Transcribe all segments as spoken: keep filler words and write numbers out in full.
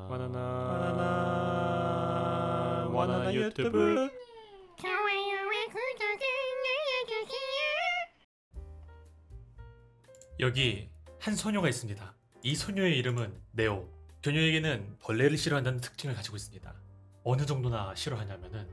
바나나 바나나 바나나 유튜브. 좋아요와 구독을 눌러주세요. 여기 한 소녀가 있습니다. 이 소녀의 이름은 네오. 그녀에게는 벌레를 싫어한다는 특징을 가지고 있습니다. 어느 정도나 싫어하냐면은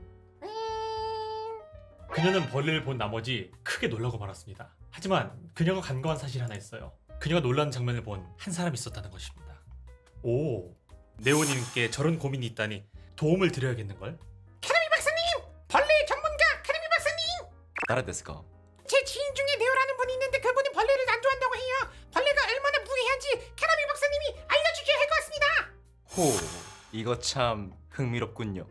그녀는 벌레를 본 나머지 크게 놀라고 말았습니다. 하지만 그녀가 간과한 사실이 하나 있어요. 그녀가 놀라는 장면을 본 한 사람이 있었다는 것입니다. 오, 네오님께 저런 고민이 있다니 도움을 드려야겠는걸? 캐나미 박사님! 벌레 전문가 캐나미 박사님! 따라데스까? 제 지인 중에 네오라는 분이 있는데 그분이 벌레를 안 좋아한다고 해요. 벌레가 얼마나 무해한지 캐나미 박사님이 알려주셔야 할 것 같습니다. 호, 이거 참 흥미롭군요.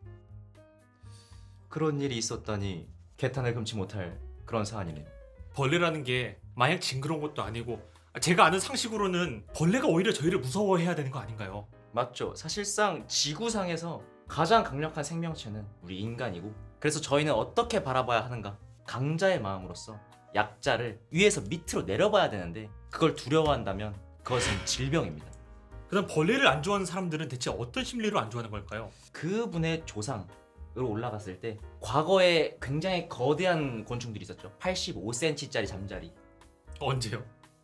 그런 일이 있었다니 개탄을 금치 못할 그런 사안이네요. 벌레라는 게 마냥 징그러운 것도 아니고 제가 아는 상식으로는 벌레가 오히려 저희를 무서워해야 되는 거 아닌가요? 맞죠. 사실상 지구상에서 가장 강력한 생명체는 우리 인간이고, 그래서 저희는 어떻게 바라봐야 하는가? 강자의 마음으로서 약자를 위에서 밑으로 내려봐야 되는데 그걸 두려워한다면 그것은 질병입니다. 그다음 벌레를 안 좋아하는 사람들은 대체 어떤 심리로 안 좋아하는 걸까요? 그분의 조상으로 올라갔을 때 과거에 굉장히 거대한 곤충들이 있었죠. 팔십오 센티미터짜리 잠자리. 언제요?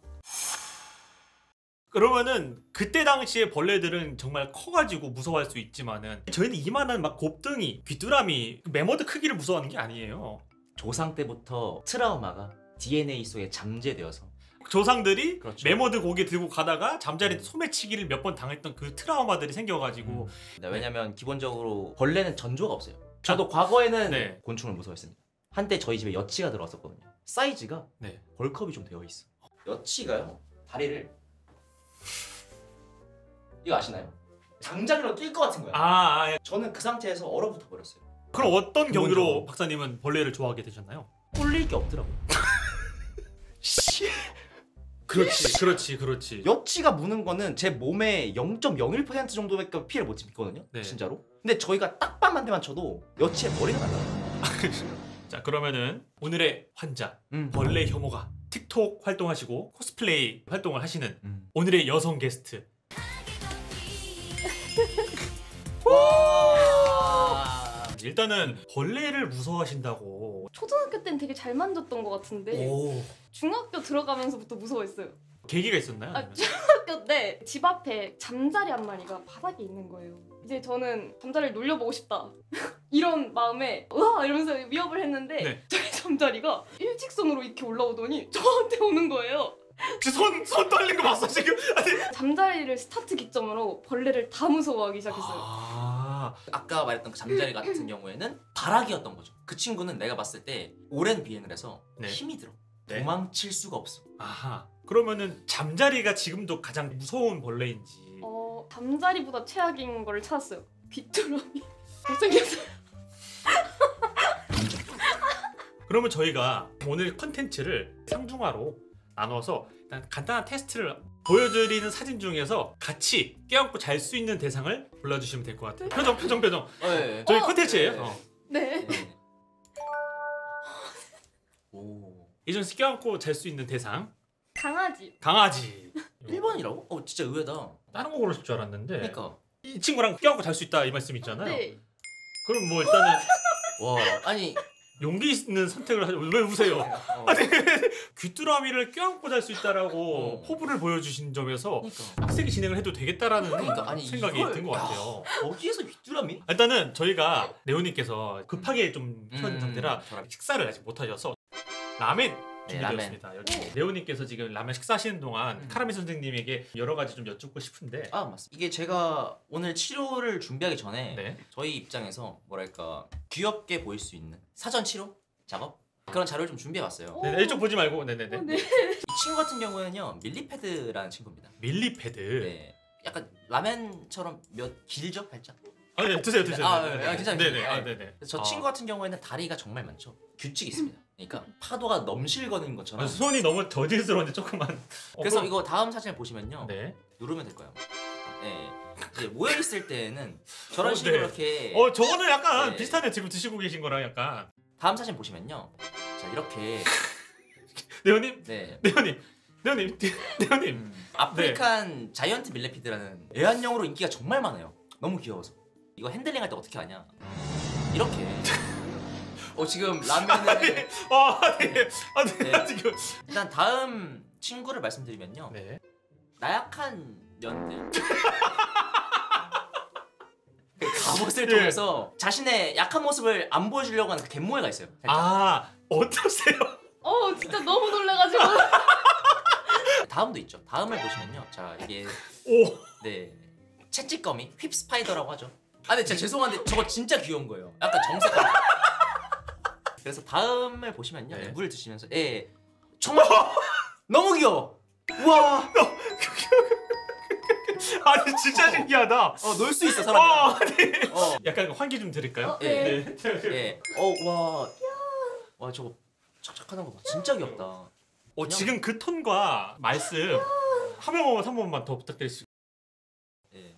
그러면은 그때 당시에 벌레들은 정말 커가지고 무서워할 수 있지만은 저희는 이만한 막 곱등이, 귀뚜라미, 매머드 크기를 무서워하는 게 아니에요. 조상 때부터 트라우마가 디엔에이 속에 잠재되어서 조상들이 그렇죠. 매머드 고개 들고 가다가 잠자리 소매치기를 몇 번 당했던 그 트라우마들이 생겨가지고. 네, 왜냐면 기본적으로 벌레는 전조가 없어요. 저도 과거에는 네. 곤충을 무서워했습니다. 한때 저희 집에 여치가 들어왔었거든요. 사이즈가 네. 벌컵이 좀 되어 있어. 여치가요, 다리를 이거 아시나요? 장작으로 뛸 것 같은 거야. 아, 아, 저는 그 상태에서 얼어붙어 버렸어요. 그럼 어떤 경위로 기본적으로. 박사님은 벌레를 좋아하게 되셨나요? 꿀릴 게 없더라고요. 그렇지, 그렇지, 그렇지. 여치가 무는 거는 제 몸의 영 점 영일 퍼센트 정도밖에 피해를 못 입거든요. 네. 진짜로. 근데 저희가 딱밤 한 대만 쳐도 여치의 머리가 날라요. 자, 그러면은 오늘의 환자 음. 벌레 혐오가 틱톡 활동하시고 코스플레이 활동을 하시는 음. 오늘의 여성 게스트. 일단은 벌레를 무서워하신다고. 초등학교 때는 되게 잘 만졌던 것 같은데 오, 중학교 들어가면서 무서워했어요. 계기가 있었나요? 아, 아니면? 중학교 때 집 앞에 잠자리 한 마리가 바닥에 있는 거예요. 이제 저는 잠자리를 놀려보고 싶다 이런 마음에 으아 이러면서 위협을 했는데 네. 저희 잠자리가 일직선으로 이렇게 올라오더니 저한테 오는 거예요. 손, 손 떨린 거 봤어 지금? 아니. 잠자리를 스타트 기점으로 벌레를 다 무서워하기 시작했어요. 아, 아까 말했던 그 잠자리 같은 경우에는 바락이었던 거죠. 그 친구는 내가 봤을 때 오랜 비행을 해서 네. 힘이 들어. 네. 도망칠 수가 없어. 아하. 그러면은 잠자리가 지금도 가장 무서운 벌레인지. 어, 잠자리보다 최악인 걸 찾았어요. 귀뚜라미. 못생겼어요. 그러면 저희가 오늘 컨텐츠를 상중하로 나눠서 일단 간단한 테스트를 보여드리는 사진 중에서 같이 껴안고 잘 수 있는 대상을 골라주시면 될 것 같아요. 표정, 표정, 표정. 네. 저희 어, 컨텐츠예요. 네. 어. 네. 네. 오. 이 중에서 껴안고 잘 수 있는 대상 강아지. 강아지. 일 번이라고? 어 진짜 의외다. 다른 거 고르실 줄 알았는데 그러니까. 이 친구랑 껴안고 잘 수 있다 이 말씀 있잖아요. 네. 그럼 뭐 일단은 와 아니. 용기 있는 선택을 하죠. 왜 우세요? 어. 아니 귀뚜라미를 껴안고 잘 수 있다라고 어. 포부를 보여주신 점에서 그러니까. 빡세게 진행을 해도 되겠다라는 그러니까 아니 생각이 이걸- 든 것 야, 같아요. 거기에서 귀뚜라미? 일단은 저희가 네오님께서 급하게 좀 키워진 음, 상태라 저랑- 식사를 아직 못하셔서 라멘 네, 준비되었습니다. 여기 네오님께서 지금 라멘 식사하시는 동안 음. 카라미 선생님에게 여러 가지 좀 여쭙고 싶은데. 아 맞습니다. 이게 제가 오늘 치료를 준비하기 전에 네. 저희 입장에서 뭐랄까 귀엽게 보일 수 있는 사전 치료 작업 그런 자료를 좀 준비해봤어요. 네네, 이쪽 보지 말고 네네네. 어, 네. 이 친구 같은 경우에는요 밀리패드라는 친구입니다. 밀리패드. 네, 약간 라멘처럼 몇 길죠 살짝. 아, 네, 드세요 드세요. 아, 네네. 네, 아, 괜찮아요. 네네. 아, 네네. 저 아. 친구 같은 경우에는 다리가 정말 많죠. 규칙이 있습니다. 그러니까 파도가 넘실거리는 것처럼. 아, 손이 너무 저질스러운데 조금만. 어, 그래서 그럼- 이거 다음 사진을 보시면요. 네. 누르면 될 거예요. 네. 이제 모여 있을 때는 저런 어, 식으로 네. 이렇게. 어 저거는 약간 네. 비슷하네. 지금 드시고 계신 거랑 약간. 다음 사진 보시면요. 자 이렇게. 네오님, 네. 네오님. 네오님, 네오님. 음, 아프리칸 자이언트 밀레피드라는 애완용으로 인기가 정말 많아요. 너무 귀여워서. 이거 핸들링할 때 어떻게 하냐? 이렇게. 어 지금 라면을 아, 네. 아, 네. 네. 지금. 일단 다음 친구를 말씀드리면요. 네. 나약한 년들. 그 갑옷을 예. 통해서 자신의 약한 모습을 안 보여주려고 하는 그 갯모애가 있어요. 살짝. 아, 어떠세요? 어 진짜 너무 놀래가지고. 다음도 있죠. 다음을 보시면요. 자 이게 오. 네 채찍거미 휩 스파이더라고 하죠. 아 근데 진짜 죄송한데 저거 진짜 귀여운 거예요. 약간 정색감. 그래서 다음을 보시면요. 네. 물 드시면서 예 정말 너무 귀여워. 와, 아니 진짜 신기하다. 어 놀 수 있어 사람. 아, 네. 어, 약간 환기 좀 드릴까요? 어, 예. 네. 예. 어, 와, 와 저거 착착하는 거 봐. 진짜 귀엽다. 어, 지금 그 톤과 말씀 한 번만 한 번만 더 부탁드릴 수. 예.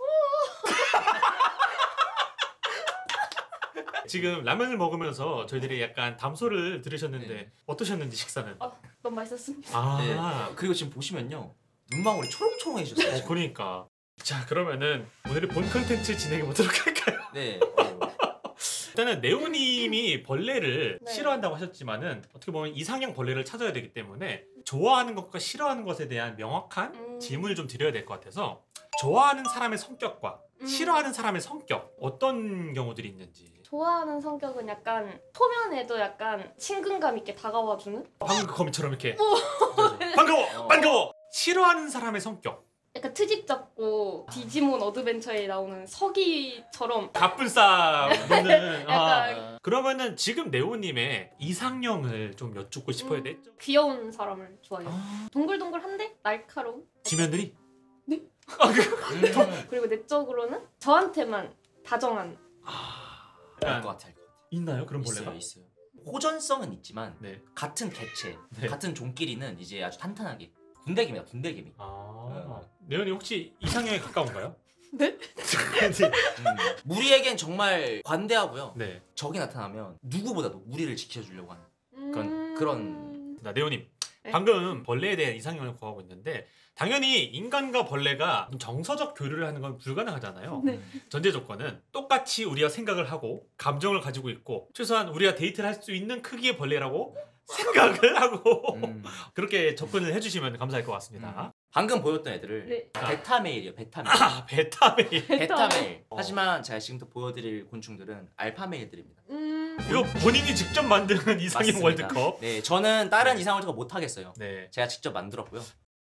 지금 라면을 먹으면서 저희들이 약간 담소를 들으셨는데 네. 어떠셨는지 식사는? 아, 너무 맛있었습니다. 아, 네. 그리고 지금 보시면요. 눈망울이 초롱초롱해지셨어요. 어, 그러니까. 자, 그러면은 오늘의 본 컨텐츠 진행해 보도록 할까요? 네. 어. 일단은 네오님이 벌레를 네. 싫어한다고 하셨지만은 어떻게 보면 이상형 벌레를 찾아야 되기 때문에 좋아하는 것과 싫어하는 것에 대한 명확한 음. 질문을 좀 드려야 될 것 같아서 좋아하는 사람의 성격과 음. 싫어하는 사람의 성격 어떤 경우들이 있는지. 좋아하는 성격은 약간 초면에도 약간 친근감 있게 다가와주는? 방금 그 거미처럼 이렇게 그죠? 반가워 어. 반가워. 싫어하는 사람의 성격 약간 트집 잡고 디지몬 어드벤처에 나오는 서기처럼 갑분싸는 약간 아, 그러면은 지금 네오님의 이상형을 좀 여쭙고 싶어야 음. 돼. 귀여운 사람을 좋아해요. 아, 동글동글한데 날카로운. 지면들이 네. 아, 그, 음. 그리고 내적으로는 저한테만 다정한. 알것 같아, 알것 같아. 있나요 그런 벌레가? 있어요, 있어요. 호전성은 있지만 네. 같은 개체, 네. 같은 종끼리는 이제 아주 탄탄하게 군대개미다, 군대개미. 아, 네오님 혹시 이상형에 가까운가요? 네? 음. 무리에겐 정말 관대하고요. 네. 적이 나타나면 누구보다도 무리를 지켜주려고 하는. 그런- 음... 그런- 자, 네오님 네. 방금 벌레에 대한 이상형을 구하고 있는데 당연히 인간과 벌레가 정서적 교류를 하는 건 불가능하잖아요. 네. 전제 조건은 똑같이 우리가 생각을 하고 감정을 가지고 있고 최소한 우리가 데이트를 할 수 있는 크기의 벌레라고 생각을 하고 음. 그렇게 접근을 해주시면 감사할 것 같습니다. 방금 보였던 애들을 네. 베타메일이에요, 베타메일. 아, 베타메일. 베타메일. 어. 하지만 제가 지금부터 보여드릴 곤충들은 알파메일들입니다. 음... 이거 본인이 직접 만든 이상형 맞습니다. 월드컵. 네, 저는 다른 네. 이상을 제가 못 하겠어요. 네. 제가 직접 만들었고요.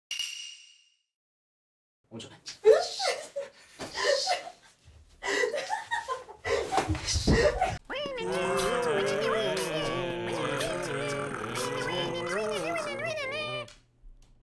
엄청. Wait a minute.